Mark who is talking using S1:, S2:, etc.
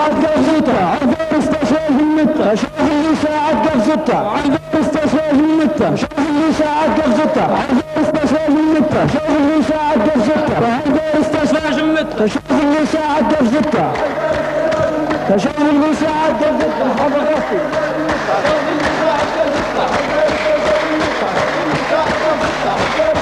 S1: ساعد قفزته عذر استشهد المتة شوف اللي ساعد قفزته عذر استشهد المتة شوف اللي ساعد قفزته عذر استشهد المتة شوف اللي ساعد قفزته عذر استشهد المتة شوف اللي ساعد قفزته شوف اللي ساعد قفزته هذا غفي شوف اللي ساعد قفزته